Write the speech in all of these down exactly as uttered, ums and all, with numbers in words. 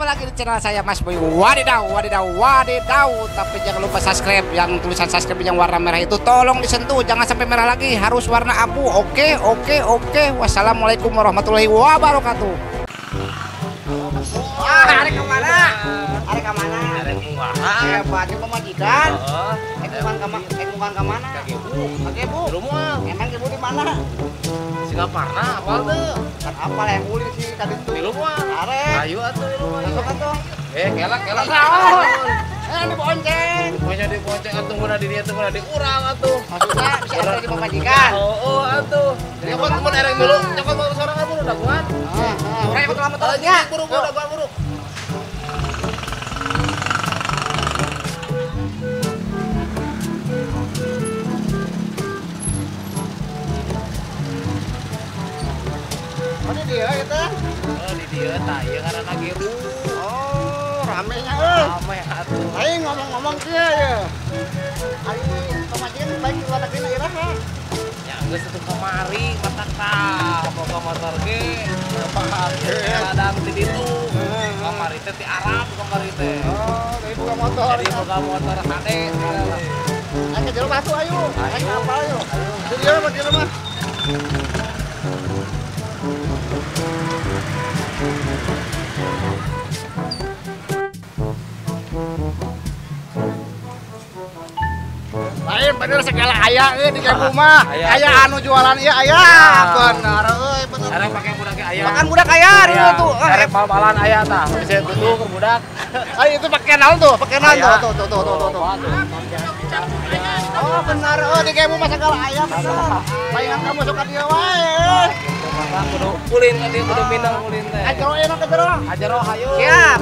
Jumpa lagi di channel saya Mas Boy. Wadidaw, wadidaw, wadidaw. Tapi jangan lupa subscribe. Yang tulisan subscribe yang warna merah itu tolong disentuh. Jangan sampai merah lagi, harus warna abu. Oke, oke, oke. Wassalamualaikum warahmatullahi wabarakatuh. Wah, hari kemana? Hari kemana? Hari kemana? Hebat, ini pemajikan. Oh, Ekungan kemana? Ekungan kemana? Ibu. Oke, Bu. Di rumah. Emang ibu di mana? Singaparna apa tuh? Kan apa lah yang uli sih tadi tuh? Di rumah. Arek. Ayo atuh di rumah. Masuk atuh. Eh, kelak kelak. Eh, ini bonceng. Pokoknya di bonceng atuh muna di dia tuh muna di urang atuh. Maksudnya bisa ada di pemajikan. Oh, oh atuh. Nyokot temen ereng dulu. Nyokot mau seorang kamu udah kuat. Ah, ah, orang yang lama Lagi ya. buru buru udah buru. Oh, ini dia gitu. Oh, di dia tah ieu ngaranna Gebu. Oh, ramenya euy. Ame atuh. Aing ngomong-ngomong kieu ya. Ari pemajikan baik di luar negeri na iraha. Ya geus atuh kamari matak tah boga motor ge. Paham. Ladang di ditu. Kamari teh ti Arab kamari teh. Oh, dari buka motor. Jadi boga motor H D. Ayo ke jero masuk ayo. Ayo apa ayo. Jadi dia mah di rumah. Lain bener segala aya euy di rumah. Aya anu jualan ieu aya. Bener euy, bener. Arek pake budak ge aya. Makan budak aya di tuh. Arek mal-malan aya tah. Bisa tutup ke budak. Ayo itu pakai naon tuh? Pakai naon tuh? Tuh tuh tuh tuh tuh. Oh benar, oh di kamu masa segala aya bener. Palingan kamu suka dia wae. Kudu kulin ka dieu kudu minang kulin teh. Ajero enak ke jero. Ajero hayu. Siap.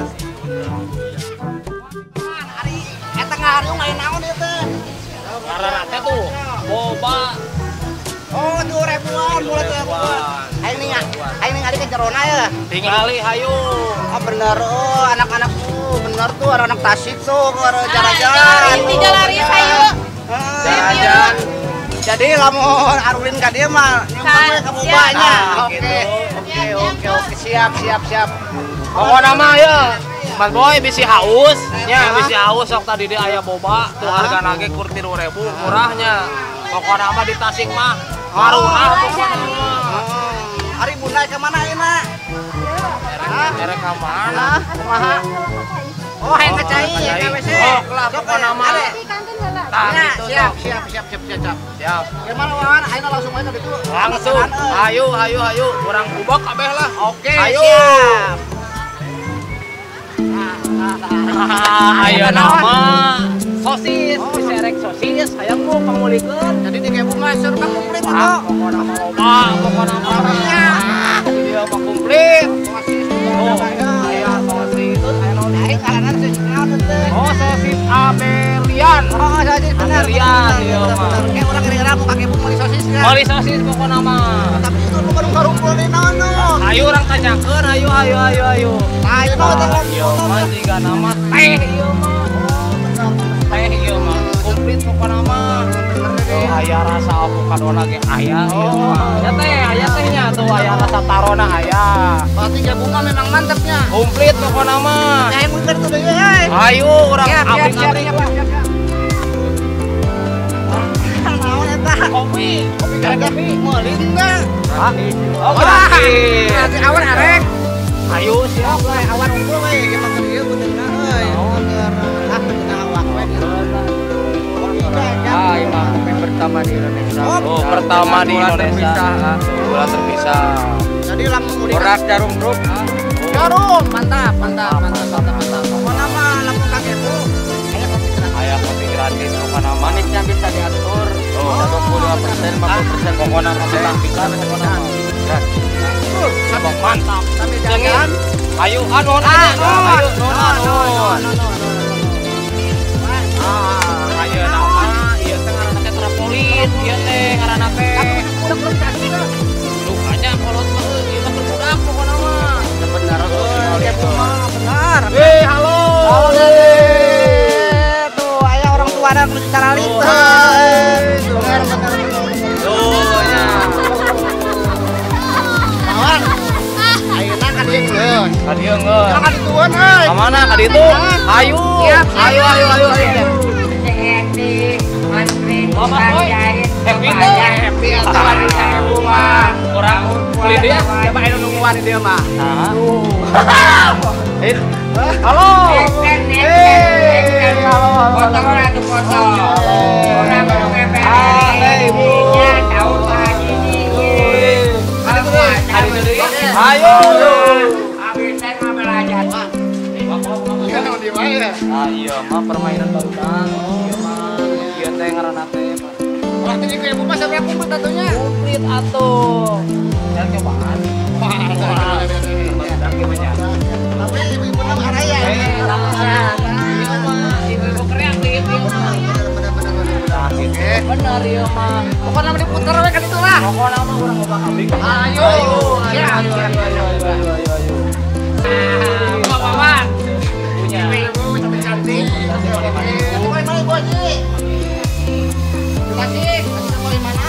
Hari eta ngahariung main naon ieu teh? Karena teh tuh boba. Oh, dua ribuan, mulai dua ribuan. Ayo nih, ayo nih ngari ke jerona ya. Tinggali hayu. Oh bener, oh anak-anak tuh bener tuh anak-anak Tasik tuh jalan-jalan. Inti jalaris hayu. Jalan. Jadi lamun arulin ka dieu mah nyumbang we ka bobanya. Oke. Oke, oke, oke, siap, siap, siap. Pokona mah ya Mas Boy bisi haus, nya bisi haus sok tadi di aya boba, tuh hargana ge kur tilu ribu murahnya. Pokona mah di Tasik mah marunah pokona mah. Ari bunda ke mana euna? Erek ka mana? Kumaha? Oh, hayang ka cai, ka W C. Oh, lah pokona mah. Tah Ya, gitu siap, sok. siap, siap, siap, siap, siap. Siap. Gimana wawan? Ayo langsung aja gitu. Langsung. Ayo, ayo, ayo. Urang bubak kabeh lah. Oke, Ayo. siap. Ayo nama sosis, diserek sosis, hayang ku pangulikeun. Jadi di kayak bunga serba komplit itu. Ah, pokona mah loba, pokona mah banyak. Dia mah komplit. Oh, aya sosis, aya naon Ayo kalanan sih naon teh. Oh, sosis Abelian. Oh, sosis benar. Abelian, iya mah. Kayak orang kira-kira aku pakai bumbu sosis kan. Oli sosis pokona mah. Tapi itu bukan karumpul di naon no. Ayo urang tanyakeun, ayo ayo ayo ayo. Ayo no teh. Iya mah tiga nama teh ieu mah. Teh ieu mah komplit pokona mah. Oh, aya rasa avocadona ge aya ieu mah. Ya teh, aya tehnya tuh aya rasa tarona aya. Berarti kayak bunga memang mantapnya. Komplit pokona mah. Kayak bener tuh deh. Hey. Ayo urang Siap, siap, siap, abri-abri. siap, siap, siap. Naon eta? Kopi, kopi Kopi meulin enggak? Hah? Oh, Wah, gratis. nanti awan arek. Ayo siap. Oke, awan unggul we, gimana ieu beungeuna euy. Oh, ah beungeuna awak we. Ah, emang kopi pertama di Indonesia. Oh, Oh, pertama di Indonesia. Gula terpisah. Jadi lamun mudik Beras jarum grup. jarum, mantap, mantap, mantap, mantap, mantap. Pokoknya mah lamun kaget tuh. Aya kopi gratis. Ayah kopi gratis pokoknya manisnya bisa diatur. Oh, dua puluh lima persen, lima puluh persen pokoknya mah bisa pokoknya mah. Sabok mantap. Tapi jangan Ayo anon ah, aja. Ayo non anon. Ah, ayo nama ieu teh ngaranna teh trampolin, ieu teh ngaranna teh. udah belum jadi kan? Lukanya kolot mah ieu mah berbudak pokoknya mah. Benar, kayak bunga, benar. Eh, halo. Halo Dede. Tuh, aya orang tua ada nu cara lihat. Benar, benar, benar. Tuh nya. Kawan. Ayeuna kan dieu geus. Tadi enggak Jangan dituan, euy. Ka mana? Ka ditu? Ayo. Siap, Ayo ayo ayo ayo. Mama boy. Happy tuh. Happy atuh rumah. Orang kulit dia. Coba anu nungguan dia mah. Eh, halo. Eh, halo. Foto atuh foto. Orang baru ngepel. Hai, Bu. Tahu lagi nih. Ayo. Habis saya mau belajar. Kan di mana? Ah iya mah permainan baru kan. Iya mah. Iya teh ngaranna teh. Ulah teh ke ibu mah sampai aku mah tatunya. Komplit atuh. Jangan cobaan. Badak ge banyak. Tapi ibu-ibu nama araya. Eh, iya mah ibu-ibu kreatif ieu mah. Bener ieu mah. Pokoknya nama diputer we kan itu lah. Pokona mah urang loba kambing. Ayo. Siap, siap, ayo, ayo, ayo, ayo, ayo. Bapak-bapak. Punya. Ibu sampai cantik. Boleh mana ibu Haji? Kasih, kasih boleh mana?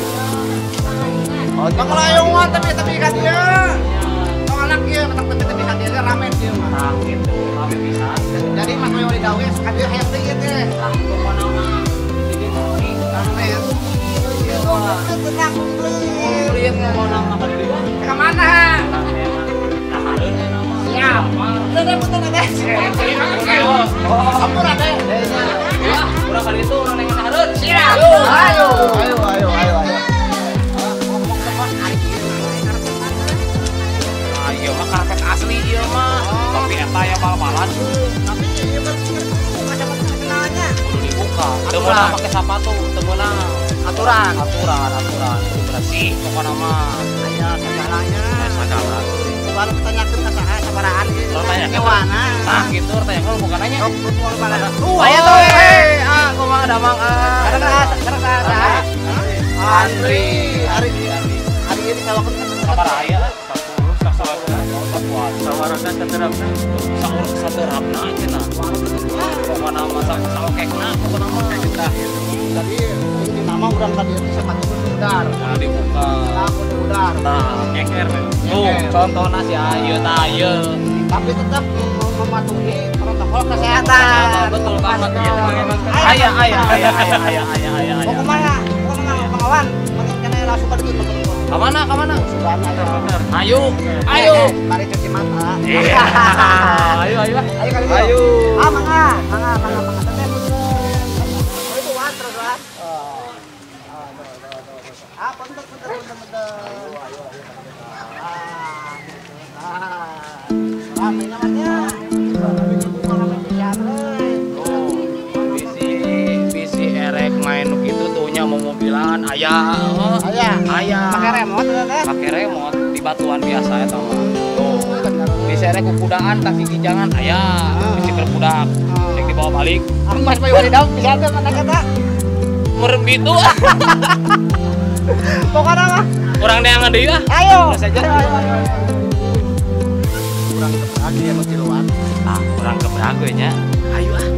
Oh, Bang layungan tapi tapi kan dia. Kalau anak dia matang tapi tapi kan dia ramen dia mah. nah gitu, kami bisa. Jadi mas mau di dawe kan dia hayang teh teh. Ah, pokona mah jadi ini Ramen. Tenang komplit pokona mah ka dieu. Ke mana? Siap. Teh putar teh. Ampun teh. Ya, urang kali itu urang neng hareun. Siap. Ayo. Ayo ayo ayo ayo. Ah, ieu mah karpet asli ieu mah. Tapi eta ya bal-balan Tapi ieu kan macam-macam kenalnya. kudu dibuka. Teu meunang make sapatu, teu meunang. Aturan. Aturan, aturan. Kudu bersih pokona mah. Aya segalanya. Aya sagala. Baru tanyakeun ka saha sabaraan ieu. Lo tanya Nyewana. Nah, gitu tanyakeun bukan nanya. Sok betul bala. Oh, aya tuh. Eh, ah, kumaha damang ah. Ada ka ada ka ada. Andri. Hari hari ini kawakeun Sabar aya. sepuluh sasawaran. Sawaraga saterapna. Saurus saterapna cenah. Pokona mah saokekna pokona mah. Tadi ini nama urang tadi itu sepatu udar. Nah, dibuka. Aku udar. Nah, ngeker. Tuh, contohna si ayeuna tah ieu. Tapi tetap mematuhi protokol kesehatan. Betul banget ya. Aya aya aya aya aya aya aya. Mau kemana? Mau kemana pengawan? Makin kena langsung pergi ke Ka mana? Ka mana? Sudah ada. Ayo. Ayo. Mari cuci mata. Iya. Ayo ayo. Ayo kali Ayo. Ah, mangga, mangga, mangga, mangga. Teteh punten. Oh, itu wan terus wan. Oh. Ah, punten, punten, punten, punten. Ah. Ah. Ah, ini namanya. Bisi bisi erek main gitu tuhnya mau mobilan aya. Aya. Aya. Pakai remote teh. Pakai remote di batuan biasa eta mah. Tuh. Bisi erek kukudaan tak gigi jangan aya. Bisi berkudak. Cek dibawa balik. Ah, Mas Bayu di dalam bisa teh mana kata. Merem gitu. Pokoknya mah. Kurang neangan deui ah. Ayo. Udah saja. Ayo, ayo, ayo. Kurang keberagi ya mesti luar. Ah, kurang keberang gue nya. Ayo ah.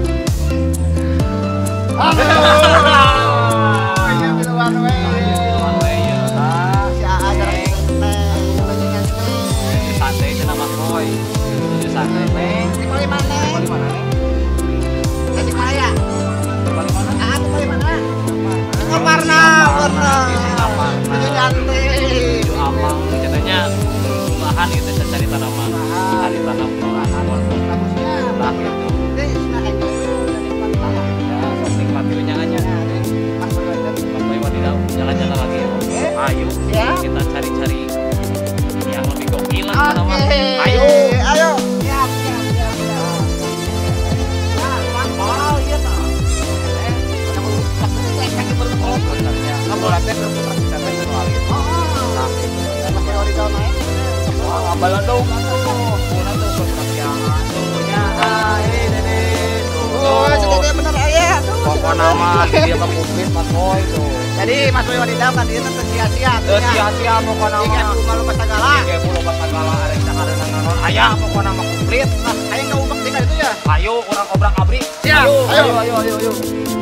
Iya biluan we. Luan we ieu tah. Si Aa jarang teh, bajingan teh. Santai cenah Mas Boy. Tujuh santai neng. Di bali mana? Bali mana neng? Tasik Malaya. Bali mana? Ah, di bali mana? Kamarna, warna. Tujuh jantai. Tujuh amang cenanya rumahan gitu cari tanaman. Cari tanam Bagusnya. lah gitu. Jadi sudah kayak gitu. Jadi mantap. Ya, sok nikmati unyangannya. Mas Bayu tadi. Mas Boy wadidaw, jalan-jalan lagi. Ayo, Ya. kita cari-cari yang lebih gokilan Oke. tanaman. Ayo. Ayo. Siap, siap, siap, siap. Nah, mantap. Iya tah. Eh, kamu pas itu saya kaki baru kolot. Sebenarnya, kamu lihatnya berputar kita teh soal itu. Oh. Dan Mas Bayu di dalam naik. Wah, ngabalan dong atuh. Puna tuh persiapan tuhnya. Ah, ini dede. Oh, sudah bener aya. Pokok nama dia mah publik Mas Boy tuh. Jadi Mas Bayu di dalam kan dia teh sia-sia. Terus sia-sia pokok nama. Tiga puluh malu pasagala. Tiga puluh pas segala arek sakarena nanon. Aya pokok nama komplit. Nah, aya nggak ubek tinggal itu ya. Ayo orang obrak abrik. Siap. Ayo, ayo, ayo, ayo.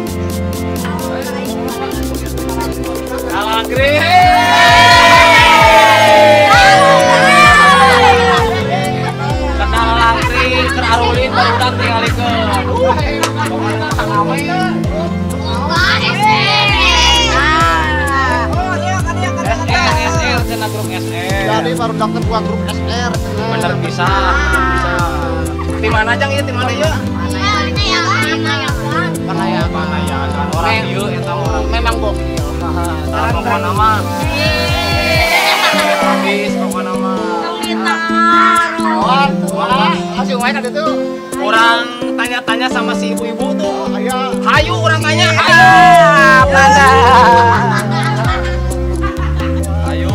Alangkri. Kenal lain baru udah tingalikeun. Pokona salame. S R S R cenah grup S R. Jadi baru daftar gua grup S R. Bener bisa, bener bisa. Di mana aja ieu? Di mana ieu? Panayagan. Panayagan orang ieu eta orang Memang gokil. Tah pokona mah. Habis pokona mah. Kawan, wah, langsung main ada tuh. Orang tanya-tanya sama si ibu-ibu tuh. Ayo. Hayu orang tanya, hayu. Belanda. Hayu.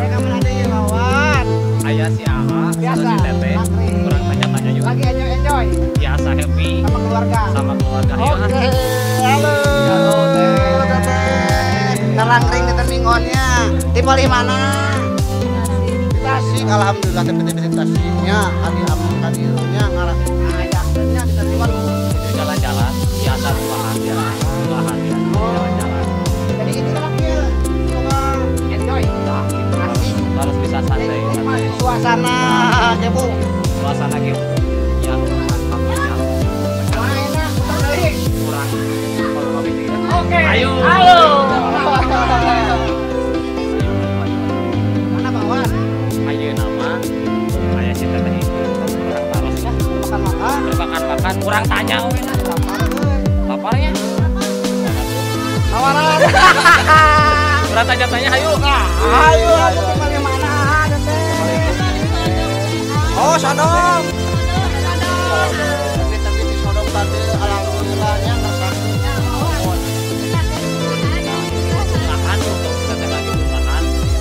Ayah si Aha, Biasa. si Tete. Orang tanya-tanya juga. Lagi enjoy enjoy Biasa happy sama keluarga. sama keluarga. Hayu. Oke, halo. Halo, Teh. Teh. Terang ring di termingonnya. Tipe di mana? Di Tasik, alhamdulillah tipe-tipe di Tasiknya. Kali aman kadinya ngarah ajaknya di termingon. Itu jalan-jalan, biasa ruahan ya, ruahan ya, jalan-jalan. Jadi itu anaknya suka enjoy. Asik. Harus bisa santai, santai. Suasana aja bu. Suasana gitu, yang mantap yang Enak, balik. kurang. Kalau kopi tidak. Oke. Ayo. Halo. Mana bawan? Ayo nama, ayah si Tete itu kurang taruh sih. Makan makan. Bermakan-makan, kurang tanya, we. Laparnya. Tawaran. Kurang tanya-tanya, ayo. Ayo, ayo kembali mana ada teh? Oh, sodom. Kita di sodom tadi alhamdulillahnya kersaktinya. Makan untuk Tete lagi makan.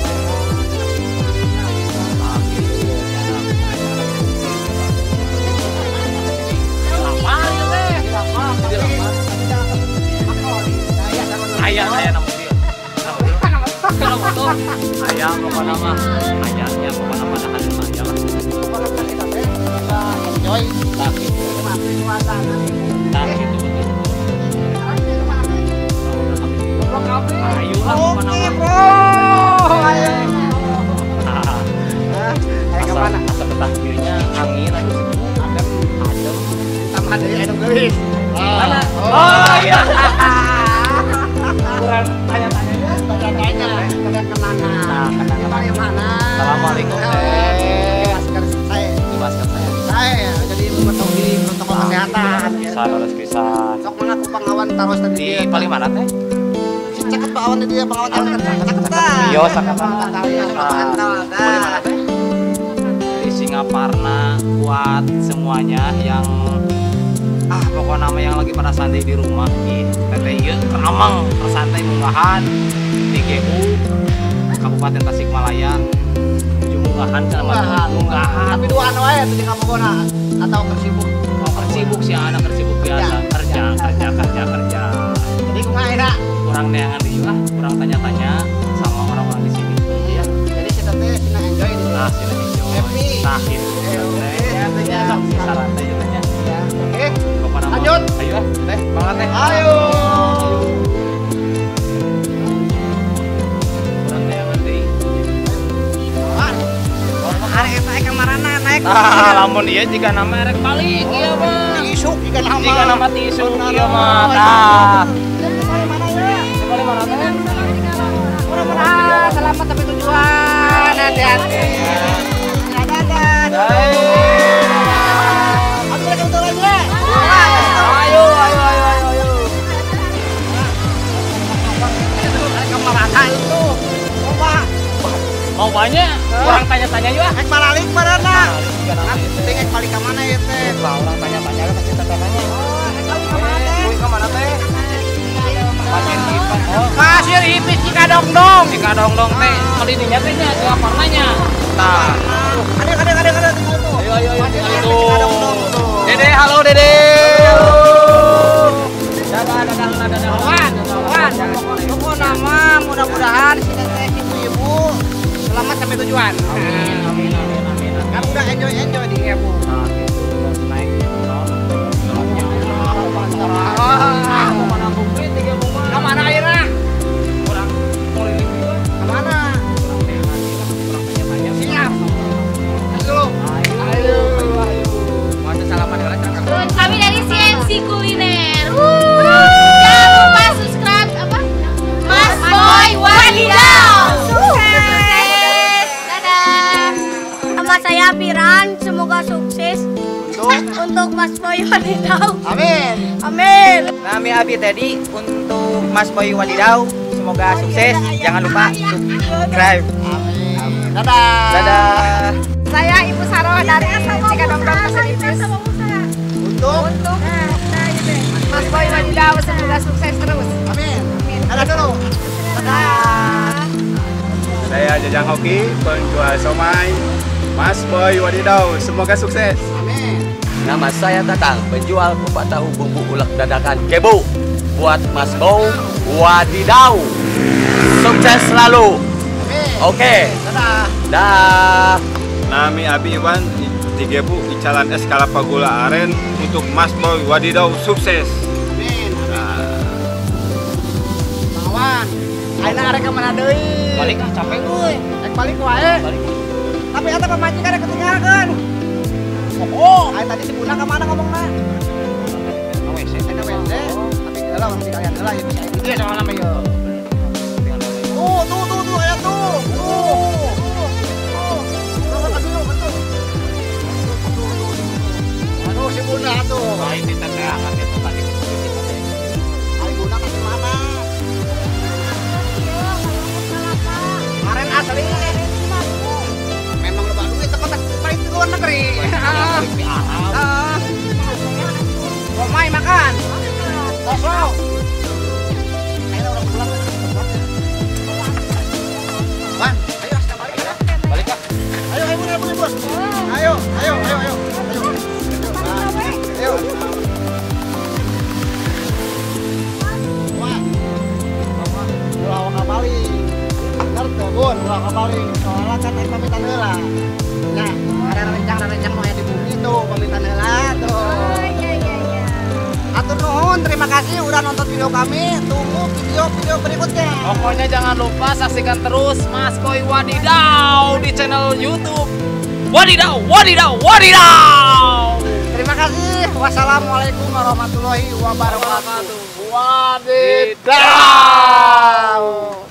Lapar ya teh. Jadi lapar. Ayah, ayah nama dia. Kalau motor, ayah pokoknya mah, ayahnya pokoknya pada hari ayah lah. Enjoy. Tak gitu, tak gitu betul. Ayo lah pokoknya mah. Ayo. Ah, Ayo Asal, kemana? asal betah dirinya angin aduh adem, adem. Sama ada yang gelis. Mana? Oh, Oh iya. Kurang tanya-tanya ya. Tanya-tanya, kalian kemana? Nah, kenang-kenang. Kalian mana? Assalamualaikum, Teh. Masker saya. Di masker saya. Saya jadi mematuhi protokol kesehatan. Bisa harus bisa. Sok mengaku pengawan taruh tadi. Di paling mana teh? Ceket Pak Awan tadi ya pengawan taruh tadi. Ceket dah. Iya, sakit. Iya, sok pantau Paling mana dah. teh? Di Singaparna buat semuanya yang ah pokoknya nama yang lagi pada santai di rumah ih teteh ieu keramang santai munggahan di G U Kabupaten Tasikmalaya menuju munggahan sama Munggahan. munggahan Tapi dua anu aja tuh di Kapogona atau tersibuk. oh, tersibuk sih anak tersibuk biasa kerja kerja kerja kerja Jadi kumaha enak. kurang neangan di ah kurang tanya-tanya sama orang-orang di sini Iya. Jadi si teteh sina enjoy di nah sini hijau Happy. nah gitu Eh, oke. ya tanya sok bisa rantai ya tanya Ya, oke. pokoknya mah. Lanjut. Ayo ah teh banget teh Ayo. kurang neangan deh Wan. Hari eta ke marana naik. ah lamun ieu jika nama erek balik ieu mah Isuk jika nama. jika nama tisu Benar. ieu mah tah Dari mana ya? balik mana teh Mudah-mudahan selamat sampai tujuan. Hati-hati. Dadah. Ambil kebetulan aja. ayo ayo ayo ayo ayo Kemarana itu. Coba. mau banyak kurang tanya-tanya juga Ek balik marana. jika nama Nanti ek balik ke mana ya teh? lah orang tanya-tanya kan pasti tanya-tanya Ek balik ke mana teh? kuy ke mana teh pasien hipan oh Kasir hipis jika dong-dong. jika dong-dong teh kali dinya teh nya ke aparnanya nah Ada ada ada ada tinggal tuh. ayo ayo ayo Masih ayo hipis tuh jika dong-dong tuh. dede halo dede dadah dadah dadah Wan, Wan, pokoknya nama mudah-mudahan si teteh ibu-ibu selamat sampai tujuan. amin amin amin amin Kan udah enjoy enjoy di ibu. nah gitu terus naik Ah, mana kumplit tiga bunga kemana akhirnya? kurang ngeliling juga Kemana? kurang tanya-tanya Siap. Ayo. Ayo. Ayo. Mau salaman dengan untuk Mas Boy Wadidaw. Amin. Amin. Nami Abi tadi untuk Mas Boy Wadidaw. Semoga sukses. Jangan lupa subscribe. Amin. Dadah. Dadah. Saya Ibu Saroh dari Cikedongdong Pasir Untuk Untuk Mas Boy Wadidaw semoga sukses terus. Amin. Dadah dulu. Dadah. Saya Jajang Hoki, penjual somai. Mas Boy Wadidaw, semoga sukses. Amin. Nama saya Tatang, penjual kupat tahu bumbu ulek dadakan Kebu. Buat Mas Boy Wadidaw, sukses selalu. Amin. Oke, Dadah. dah. Nami Abi Iwan, tiga bu Icalan es Kalapa Gula Aren untuk Mas Boy Wadidaw, sukses. Amin. Kawan, ayeuna arek ka mana deui? Balik ah capek euy. Rek balik wae. Balik. Tapi eta pemajikan rek ketinggalkeun. Oh, aya tadi si Buna ka mana ngomongna? Ka W C. Eta W C. Tapi heula masih kalian heula ya bisa. Itu ya soalna mah yo. Tuh, tuh, tuh, tuh, aya tuh. Tuh. Aduh, si Buna tuh. Lain di teteangan itu tadi. Ari Buna ke mana? Kemarin asli. Memang loba duit teh kotak paling di luar negeri. Ah. Ah. Romai makan. Kosong. Ayo orang pulang. Wan, ayo kita balik ya. Balik ah. Ayo, ayo, ayo, ayo, bos. Ayo, ayo, ayo, ayo. Ayo. Ayo. Wah. Ulah ka balik. Bener tuh, Bun, ulah ka balik. Soalnya kan ek pamitan heula. Nah, ada rencang-rencang mau di bumi tuh, pamitan heula tuh. Oh iya iya iya. Atur nuhun, terima kasih udah nonton video kami. Tunggu video-video berikutnya. Pokoknya jangan lupa saksikan terus Mas Boy Wadidaw di channel YouTube. Wadidaw, wadidaw, wadidaw. Terima kasih. Wassalamualaikum warahmatullahi wabarakatuh. Wadidaw.